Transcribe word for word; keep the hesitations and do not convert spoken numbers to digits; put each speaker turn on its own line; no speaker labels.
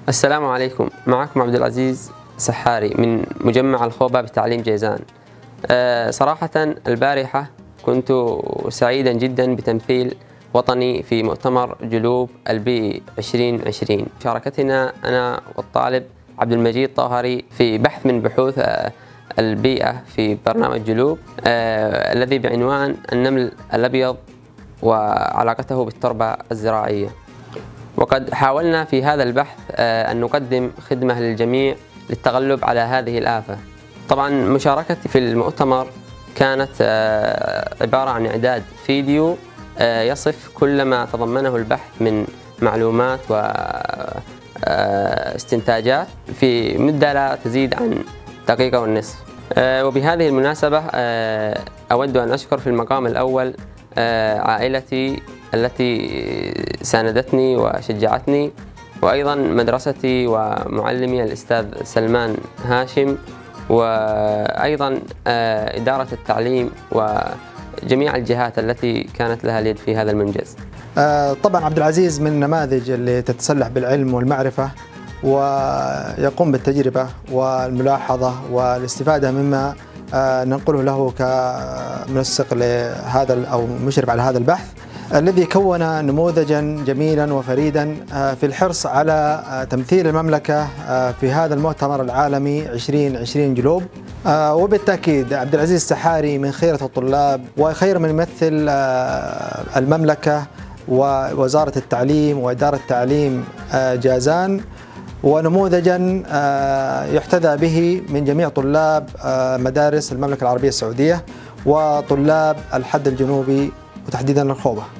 السلام عليكم، معكم عبد العزيز سحاري من مجمع الخوبة بتعليم جيزان. أه صراحة البارحة كنت سعيدا جدا بتمثيل وطني في مؤتمر جلوب البيئي عشرين عشرين. شاركتنا أنا والطالب عبد المجيد طاهري في بحث من بحوث البيئة في برنامج جلوب أه الذي بعنوان النمل الأبيض وعلاقته بالتربة الزراعية. وقد حاولنا في هذا البحث أن نقدم خدمة للجميع للتغلب على هذه الآفة. طبعا مشاركتي في المؤتمر كانت عبارة عن إعداد فيديو يصف كل ما تضمنه البحث من معلومات واستنتاجات في مدة لا تزيد عن دقيقة والنصف. وبهذه المناسبة أود أن أشكر في المقام الأول عائلتي التي ساندتني وشجعتني، وأيضا مدرستي ومعلمي الأستاذ سلمان هاشم، وأيضا إدارة التعليم وجميع الجهات التي كانت لها اليد في هذا المنجز.
طبعا عبد العزيز من النماذج اللي تتسلح بالعلم والمعرفة ويقوم بالتجربة والملاحظة والاستفادة مما ننقله له كمنسق لهذا أو مشرف على هذا البحث، الذي كون نموذجا جميلا وفريدا في الحرص على تمثيل المملكة في هذا المؤتمر العالمي عشرين عشرين جلوب. وبالتأكيد عبد العزيز سحاري من خيرة الطلاب وخير من يمثل المملكة ووزارة التعليم وإدارة التعليم جازان، ونموذجا يحتذى به من جميع طلاب مدارس المملكة العربية السعودية وطلاب الحد الجنوبي وتحديدا الخوبة.